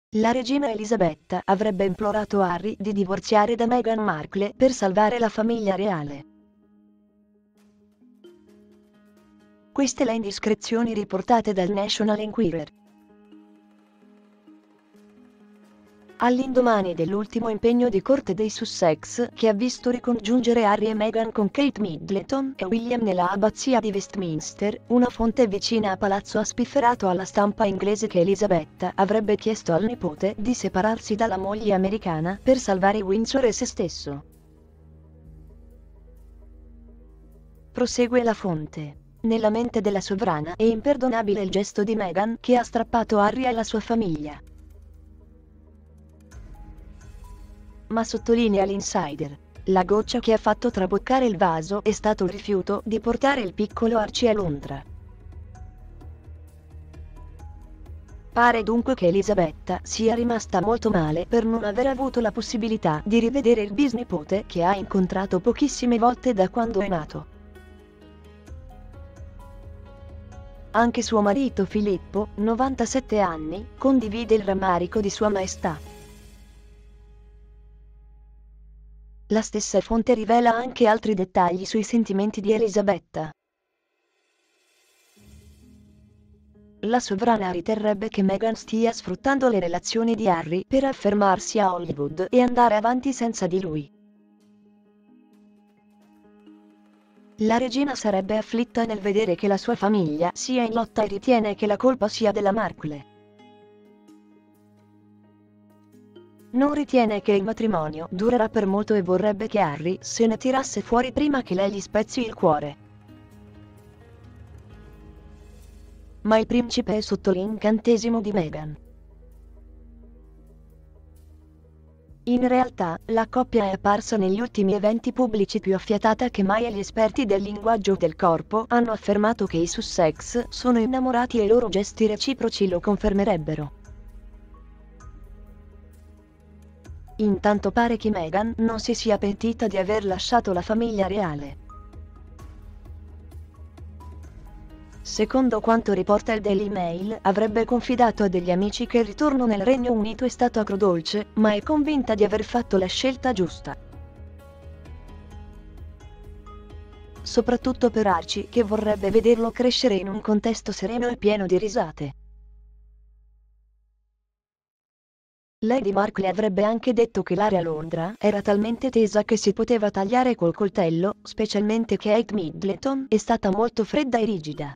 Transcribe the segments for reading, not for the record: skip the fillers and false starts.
La regina Elisabetta avrebbe implorato Harry di divorziare da Meghan Markle per salvare la famiglia reale. Queste le indiscrezioni riportate dal National Enquirer. All'indomani dell'ultimo impegno di corte dei Sussex, che ha visto ricongiungere Harry e Meghan con Kate Middleton e William nella abbazia di Westminster, una fonte vicina a palazzo ha spifferato alla stampa inglese che Elisabetta avrebbe chiesto al nipote di separarsi dalla moglie americana per salvare Windsor e se stesso. Prosegue la fonte. Nella mente della sovrana è imperdonabile il gesto di Meghan che ha strappato Harry alla sua famiglia. Ma sottolinea l'insider, la goccia che ha fatto traboccare il vaso è stato il rifiuto di portare il piccolo Archie a Londra. Pare dunque che Elisabetta sia rimasta molto male per non aver avuto la possibilità di rivedere il bisnipote che ha incontrato pochissime volte da quando è nato. Anche suo marito Filippo, 97 anni, condivide il rammarico di Sua Maestà. La stessa fonte rivela anche altri dettagli sui sentimenti di Elisabetta. La sovrana riterrebbe che Meghan stia sfruttando le relazioni di Harry per affermarsi a Hollywood e andare avanti senza di lui. La regina sarebbe afflitta nel vedere che la sua famiglia sia in lotta e ritiene che la colpa sia della Markle. Non ritiene che il matrimonio durerà per molto e vorrebbe che Harry se ne tirasse fuori prima che lei gli spezzi il cuore. Ma il principe è sotto l'incantesimo di Meghan. In realtà, la coppia è apparsa negli ultimi eventi pubblici più affiatata che mai e gli esperti del linguaggio del corpo hanno affermato che i Sussex sono innamorati e i loro gesti reciproci lo confermerebbero. Intanto pare che Meghan non si sia pentita di aver lasciato la famiglia reale. Secondo quanto riporta il Daily Mail, avrebbe confidato a degli amici che il ritorno nel Regno Unito è stato agrodolce, ma è convinta di aver fatto la scelta giusta. Soprattutto per Archie, che vorrebbe vederlo crescere in un contesto sereno e pieno di risate. Lady Markle avrebbe anche detto che l'area a Londra era talmente tesa che si poteva tagliare col coltello, specialmente che Kate Middleton è stata molto fredda e rigida.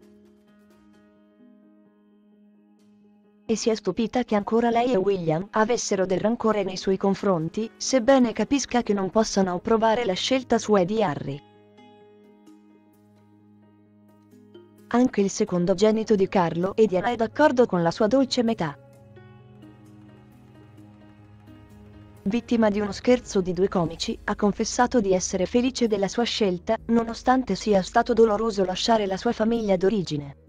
E si è stupita che ancora lei e William avessero del rancore nei suoi confronti, sebbene capisca che non possano approvare la scelta sua e di Harry. Anche il secondogenito di Carlo e Diana è d'accordo con la sua dolce metà. Vittima di uno scherzo di due comici, ha confessato di essere felice della sua scelta, nonostante sia stato doloroso lasciare la sua famiglia d'origine.